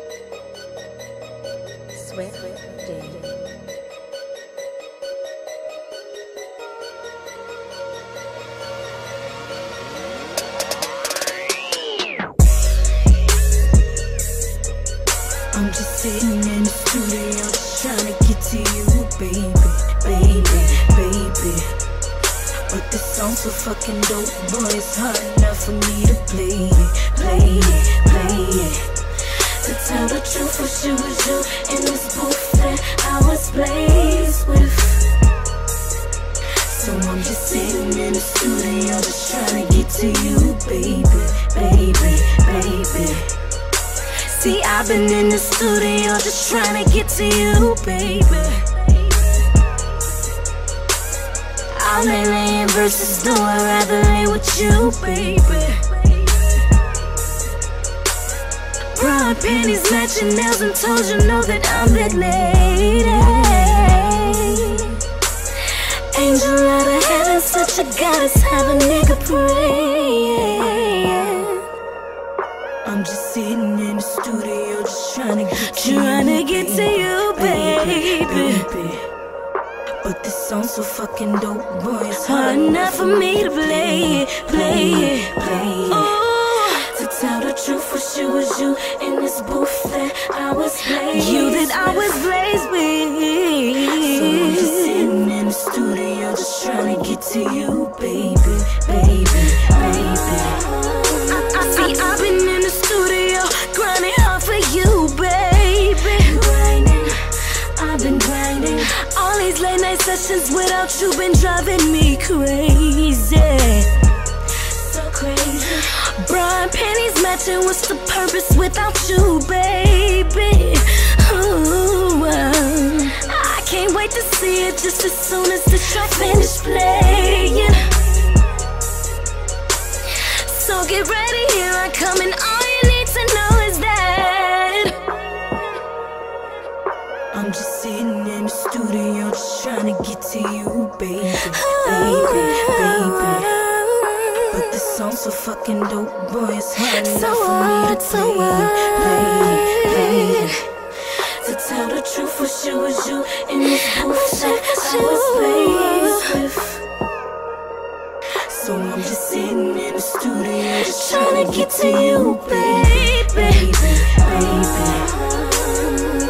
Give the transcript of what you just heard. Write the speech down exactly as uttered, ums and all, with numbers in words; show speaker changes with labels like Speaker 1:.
Speaker 1: Swift Dating.
Speaker 2: I'm just sitting in the studio, just trying to get to you, baby, baby, baby. But this song's so fucking dope, boy, it's hard enough for me to play it, play it, play it. To tell the truth, wish it was you in this booth that I was blazed with. So I'm just sitting in the studio, just trying to get to you, baby, baby, baby. See, I've been in the studio just trying to get to you, baby. I'll lay laying verses, though I'd rather lay with you, baby. Bra, panties, matching nails and toes, you know that I'm that lady. Angel out of heaven, such a goddess, have a nigga praying. I'm just sitting in the studio, just trying to get to trying you, to get baby, to you, baby. baby. But this song's so fucking dope, boy, it's hard enough for me to play it, play it, play it. Ooh. To tell the truth, wish it was you in this booth that I was blazed You that with. I was blazed with. So I'm just sitting in the studio, just trying to get to you, baby, baby, baby. I, I see, I've been in the studio, grinding hard for you, baby. Grinding, I've been grinding. All these late night sessions without you been driving me crazy. So crazy. Bra and panties matching, what's the purpose without you, baby? Ooh, uh, I can't wait to see it just as soon as the track finish playing. So get ready, here I come, and all you need to know is that I'm just sitting in the studio, just trying to get to you, baby, baby, baby. But this song's so fucking dope, boy, it's hard enough so for me to play, play, play. To tell the truth, wish it was you in this booth that I was blazed with. So I'm just sitting in the studio, just trying to get to you, baby, baby, baby.